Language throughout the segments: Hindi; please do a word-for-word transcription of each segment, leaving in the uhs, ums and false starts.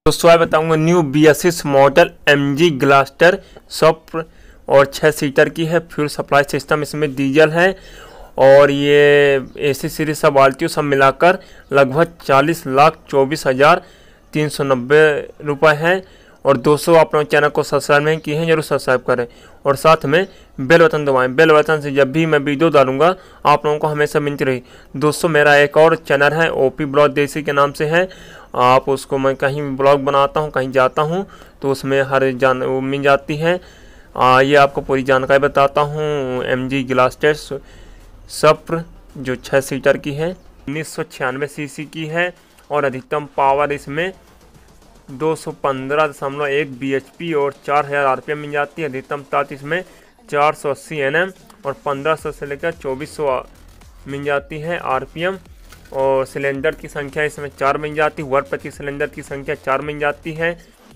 दोस्तों मैं बताऊंगा new B S six model M G Gloster soft और छः सीटर की है। फ्यूल सप्लाई सिस्टम इसमें डीजल है और ये एसी सीरीज सब आल्टियो सब मिलाकर लगभग चालीस लाख चौबीस हज़ार तीन सौ नब्बे रुपये है। और दोस्तों आप लोग चैनल को सब्सक्राइब नहीं किए हैं जरूर सब्सक्राइब करें और साथ में बेल बटन दबाएं। बेल बटन से जब भी मैं वीडियो डालूंगा आप लोगों को हमेशा मिलती रही। दोस्तों मेरा एक और चैनल है ओपी ब्लॉग देसी के नाम से है, आप उसको मैं कहीं ब्लॉग बनाता हूँ कहीं जाता हूँ तो उसमें हर जान वो मिल जाती है। आ, ये आपको पूरी जानकारी बताता हूँ। एम जी ग्लास्टर सप्र जो छः सीटर की है, उन्नीस सौ छियानवे सी सी की है और अधिकतम पावर इसमें दो सौ पंद्रह दशमलव एक बी एच पी और चार हज़ार आर पी एम मिल जाती है। अधिकतम ताकत इसमें चार सौ अस्सी एन एम और पंद्रह सौ से लेकर चौबीस सौ मिल जाती है आर पी एम। और सिलेंडर की संख्या इसमें चार मिल जाती है। वर्ग प्रति सिलेंडर की संख्या चार मिल जाती है।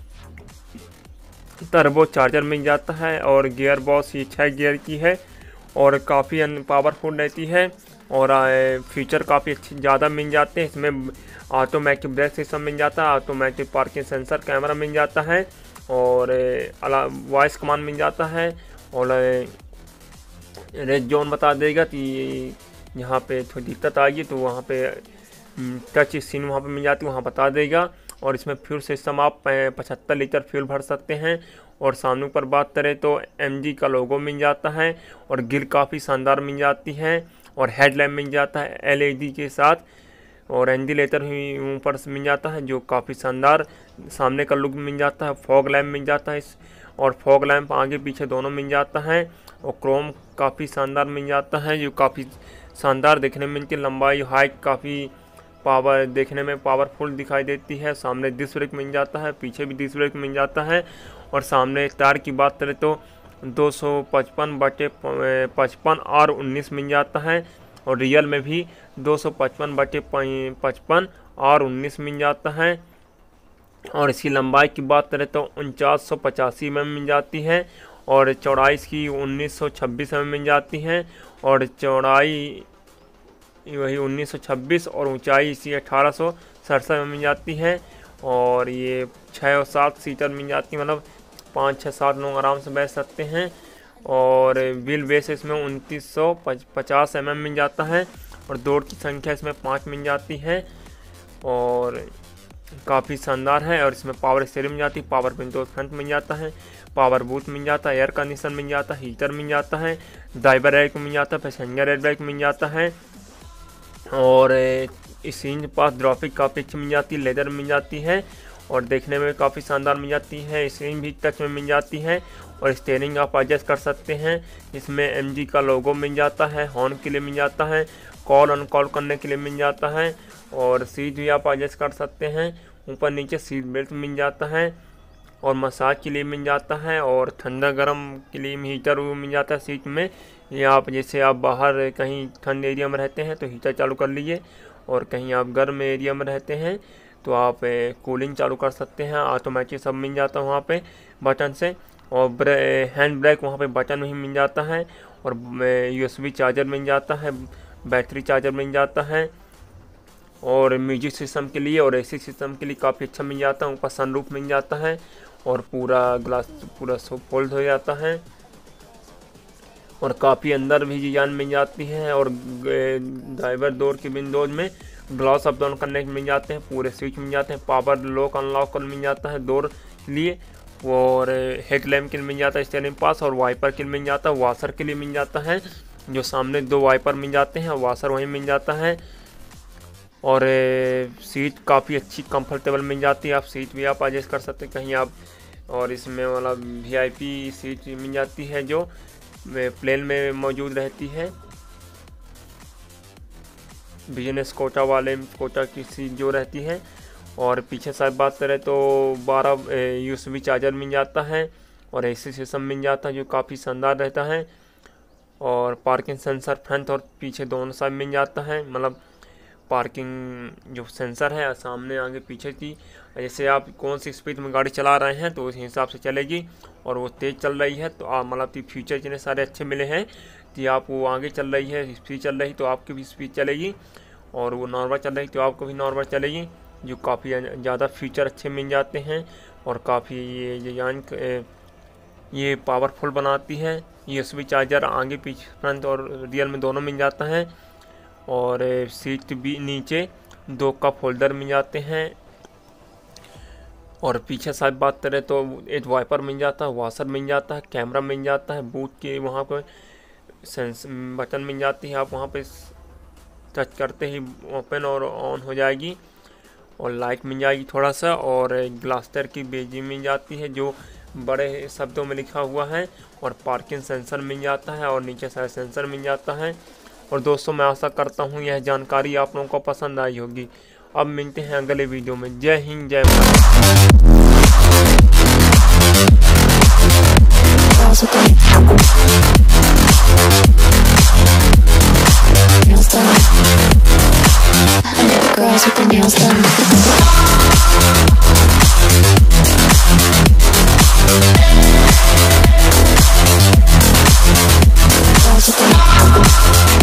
टर्बो चार्जर मिल जाता है और गियर बॉक्स ये छः गियर की है और काफ़ी पावरफुल रहती है और फीचर काफ़ी अच्छे ज़्यादा मिल जाते हैं। इसमें ऑटोमेटिक ब्रेक सिस्टम मिल जाता है, ऑटोमेटिक पार्किंग सेंसर कैमरा मिल जाता है और वॉइस कमांड मिल जाता है और रेड जोन बता देगा कि यहाँ पे थोड़ी दिक्कत आएगी तो वहाँ पे टच स्क्रीन वहाँ पे मिल जाती है, वहाँ बता देगा। और इसमें फ्यूल सिस्टम आप पचहत्तर लीटर फ्यूल भर सकते हैं। और सामने पर बात करें तो एम जी का लोगो मिल जाता है और ग्रिल काफ़ी शानदार मिल जाती है और हेडलैम्प मिल जाता है एल ई डी के साथ और वेंटिलेटर ही ऊपर से मिल जाता है जो काफ़ी शानदार सामने का लुक मिल जाता है। फॉग लैम्प मिल जाता है इस और फॉग लैम्प आगे पीछे दोनों मिल जाता है और क्रोम काफ़ी शानदार मिल जाता है जो काफ़ी शानदार देखने में इनकी लंबाई हाइट काफ़ी पावर देखने में पावरफुल दिखाई देती है। सामने डिस्क ब्रेक मिल जाता है, पीछे भी डिस्क ब्रेक मिल जाता है और सामने टायर की बात करें तो दो सौ पचपन बटे पचपन और उन्नीस मिल जाता है और रियल में भी दो सौ पचपन बटे पचपन और उन्नीस मिल जाता है। और इसकी लंबाई की बात करें तो उनचास सौ पचासी एम एम मिल जाती है और चौड़ाई इसकी उन्नीस सौ छब्बीस एम एम मिल जाती है और चौड़ाई वही उन्नीस सौ छब्बीस और ऊंचाई इसी अठारह सौ सड़सठ में मिल जाती है। और ये छः और सात सीटर मिल जाती है, मतलब पाँच छः सात लोग आराम से बैठ सकते हैं। और व्हील बेस इसमें उनतीस सौ पचास एम एम मिल जाता है और दौड़ की संख्या इसमें पाँच मिल जाती है और काफ़ी शानदार है। और इसमें पावर स्टीयरिंग मिल जाती है, पावर विंडो फ्रंट मिल जाता है, पावर बूथ मिल जाता है, एयर कंडीशन मिल जाता है, हीटर मिल जाता है, ड्राइवर रैक मिल जाता है, पैसेंजर एयर बैग मिल जाता है और इस इंजन पास ग्राफिक काफ़ी अच्छी मिल जाती है, लेदर मिल जाती है और देखने में काफ़ी शानदार मिल जाती है। स्क्रीन भी टच में मिल जाती है और स्टीयरिंग आप एडजस्ट कर सकते हैं। इसमें एम जी का लोगो मिल जाता है, हॉर्न के लिए मिल जाता है, कॉल अनकॉल करने के लिए मिल जाता है और सीट भी आप एडजस्ट कर सकते हैं। ऊपर नीचे सीट बेल्ट मिल जाता है और मसाज के लिए मिल जाता है और ठंडा गर्म के लिए हीटर वो मिल जाता है सीट में। ये आप जैसे आप बाहर कहीं ठंड एरिया में रहते हैं तो हीटर चालू कर लीजिए और कहीं आप गर्म एरिया में रहते हैं तो आप कूलिंग चालू कर सकते हैं। ऑटोमेटिक सब मिल जाता है वहाँ पे बटन से और हैंड ब्रेक वहाँ पे बटन ही मिल जाता है और यू एस बी चार्जर मिल जाता है, बैटरी चार्जर मिल जाता है और म्यूजिक सिस्टम के लिए और एसी सिस्टम के लिए काफ़ी अच्छा मिल जाता है। ऊपर सनरूफ मिल जाता है और पूरा ग्लास पूरा फोल्ड हो जाता है और काफ़ी अंदर भी डिजाइन मिल जाती है और ड्राइवर डोर की विंडोज में ग्लास अप डाउन करने के मिल जाते हैं, पूरे स्विच मिल जाते हैं, पावर लॉक अनलॉक कर मिल जाता है डोर के लिए और हेडलैम्प के लिए मिल जाता है, स्टीयरिंग पास और वाइपर के लिए मिल जाता है, वाशर के लिए मिल जाता है जो सामने दो वाइपर मिल जाते हैं वाशर वहीं मिल जाता है और सीट काफ़ी अच्छी कंफर्टेबल मिल जाती है। आप सीट भी आप एडजस्ट कर सकते हैं कहीं आप और इसमें वाला वी आई पी सीट मिल जाती है जो प्लेन में मौजूद रहती है। बिजनेस कोटा वाले कोटा की सीट जो रहती है और पीछे साइड बात करें तो बारह यू एस बी चार्जर मिल जाता है और एसी सिस्टम मिल जाता है जो काफ़ी शानदार रहता है और पार्किंग सेंसर फ्रंट और पीछे दोनों साइड मिल जाता है, मतलब पार्किंग जो सेंसर है सामने आगे पीछे की जैसे आप कौन सी स्पीड में गाड़ी चला रहे हैं तो उस हिसाब से चलेगी और वो तेज़ चल रही है तो आप मतलब कि फीचर इतने सारे अच्छे मिले हैं कि आप वो आगे चल रही है स्पीड चल रही तो आपकी भी स्पीड चलेगी और वो नॉर्मल चल रही तो आपको भी नॉर्मल चलेगी जो काफ़ी ज़्यादा फीचर अच्छे मिल जाते हैं और काफ़ी ये डिजाइन ये पावरफुल बनाती है। यूएसबी चार्जर आगे पीछे फ्रंट और रियर में दोनों मिल जाता है। और सीट भी नीचे दो कप होल्डर मिल जाते हैं। और पीछे साइड बात करें तो एक वाइपर मिल जाता है, वॉशर मिल जाता है, कैमरा मिल जाता है, बूट के वहाँ पर सेंस बटन मिल जाती है, आप वहाँ पे टच करते ही ओपन और ऑन हो जाएगी। और लाइट मिल जाएगी थोड़ा सा। और ग्लास्टर की बेजी मिल जाती है जो बड़े शब्दों में लिखा हुआ है। और पार्किंग सेंसर मिल जाता है और नीचे साइड सेंसर मिल जाता है। और दोस्तों मैं आशा करता हूँ यह जानकारी आप लोगों को पसंद आई होगी। अब मिलते हैं अगले वीडियो में। जय हिंद, जय भारत।